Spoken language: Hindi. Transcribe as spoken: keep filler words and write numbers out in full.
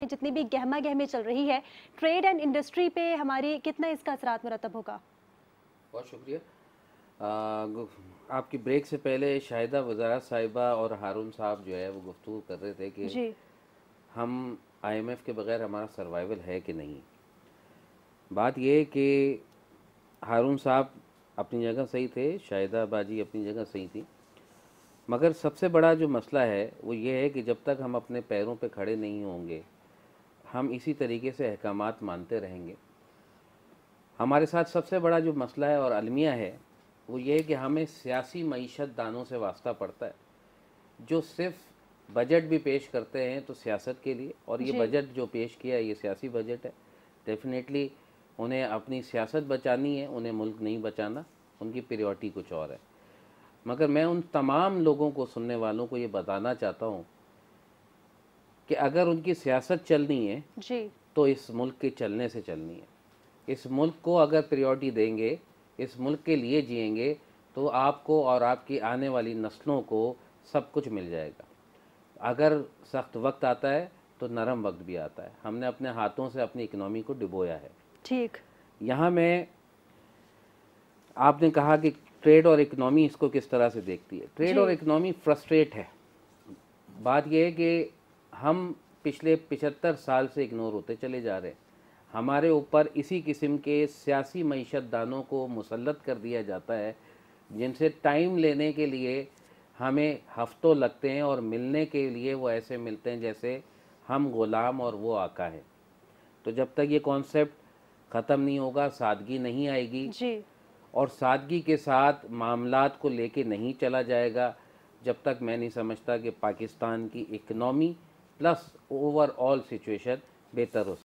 जितनी भी गहमा गहमी चल रही है, ट्रेड एंड इंडस्ट्री पे हमारी कितना इसका असरात मुरतब होगा? बहुत शुक्रिया। आ, गु- आपकी ब्रेक से पहले शाहिदा वज़ारा साहिबा और हारून साहब जो है वो गुफ्तगू कर रहे थे कि जी। हम आईएमएफ के बगैर हमारा सर्वाइवल है कि नहीं। बात ये है कि हारून साहब अपनी जगह सही थे, शाहिदा बाजी अपनी जगह सही थी, मगर सबसे बड़ा जो मसला है वो ये है कि जब तक हम अपने पैरों पे खड़े नहीं होंगे, हम इसी तरीके से अहकामात मानते रहेंगे। हमारे साथ सबसे बड़ा जो मसला है और अलमिया है वो ये है कि हमें सियासी मईशत दानों से वास्ता पड़ता है, जो सिर्फ बजट भी पेश करते हैं तो सियासत के लिए, और ये जी। बजट जो पेश किया है ये सियासी बजट है। डेफिनेटली उन्हें अपनी सियासत बचानी है, उन्हें मुल्क नहीं बचाना, उनकी प्रायोरिटी कुछ और है। मगर मैं उन तमाम लोगों को, सुनने वालों को ये बताना चाहता हूँ कि अगर उनकी सियासत चलनी है जी। तो इस मुल्क के चलने से चलनी है। इस मुल्क को अगर प्रायोरिटी देंगे, इस मुल्क के लिए जिएंगे, तो आपको और आपकी आने वाली नस्लों को सब कुछ मिल जाएगा। अगर सख्त वक्त आता है तो नरम वक्त भी आता है। हमने अपने हाथों से अपनी इकनॉमी को डुबोया है। ठीक। यहाँ मैं, आपने कहा कि ट्रेड और इकनॉमी इसको किस तरह से देखती है। ट्रेड जी। और इकनॉमी फ्रस्ट्रेट है। बात यह है कि हम पिछले पिछहत्तर साल से इग्नोर होते चले जा रहे हैं। हमारे ऊपर इसी किस्म के सियासी मईशत दानों को मुसल्लत कर दिया जाता है, जिनसे टाइम लेने के लिए हमें हफ्तों लगते हैं और मिलने के लिए वो ऐसे मिलते हैं जैसे हम ग़ुलाम और वो आका है। तो जब तक ये कॉन्सेप्ट ख़त्म नहीं होगा, सादगी नहीं आएगी, जी। और सादगी के साथ मामलात को लेके नहीं चला जाएगा, जब तक मैं नहीं समझता कि पाकिस्तान की इकनॉमी प्लस ओवरऑल सिचुएशन बेहतर हो।